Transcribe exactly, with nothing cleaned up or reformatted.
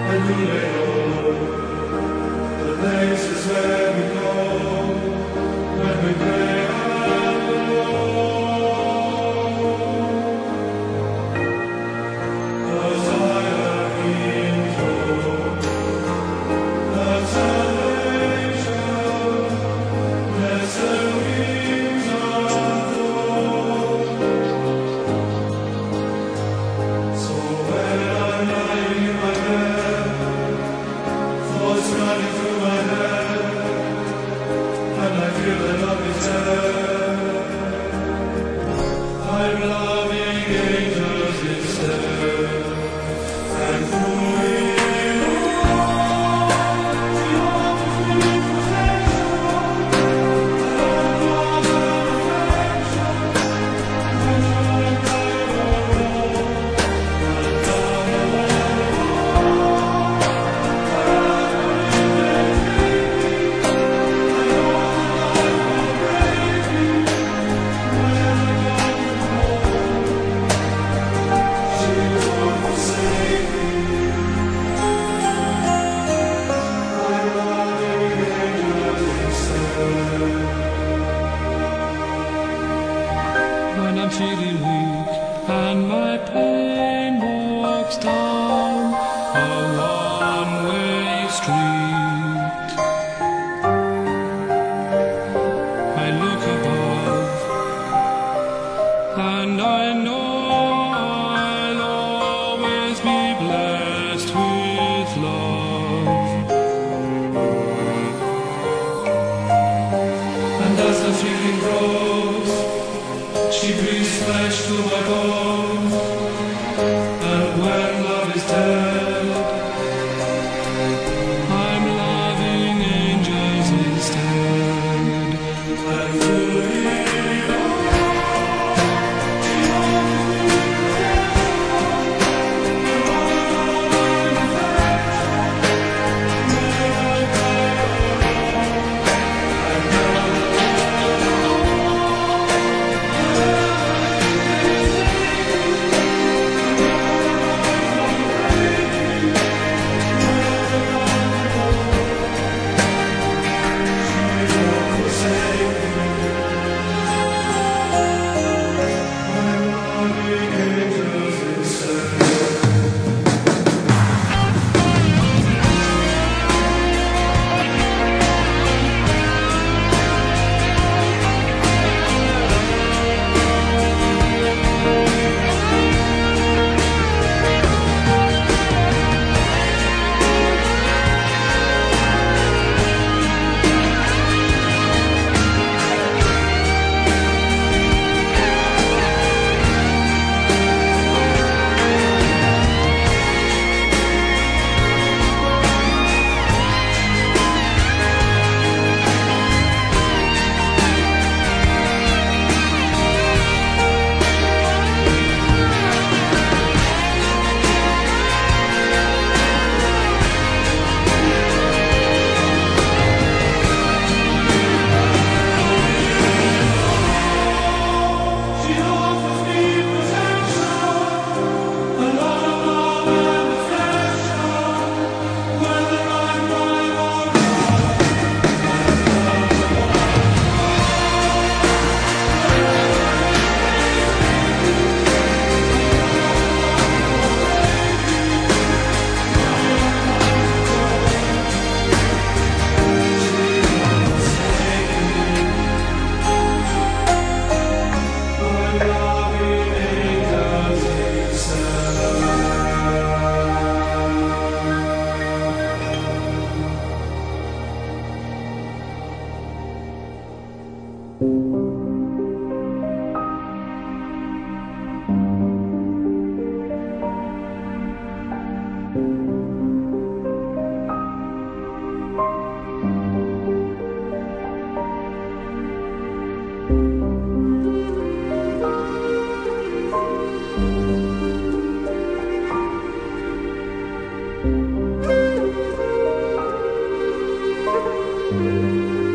and we may know the places where we go when we pray alone. 'Cause I have been told that salvation, blessed wings unfold. So when I'm lying in my bed, thoughts running through my head, and I feel that love is dead, I'm loving angels instead. And through it all, she offers me protection, and love and affection, when I'm right or wrong. And down along the road, wherever it may take me, I know that life will break me when I come home. She won't forsake me. I'm loving angels instead. When I'm feeling weak and my pain walks down a one-way street, I look above and I know I'll always be blessed with love. And as the feeling grows, she breathes flesh to my bones. And when love is dead, I'm loving angels instead. and through it all, she offers me protection, and love and affection, when I'm right or wrong. And down she offers me protection, a lot of love and affection, whether I'm right or wrong. I'm loving angels instead. Thank you.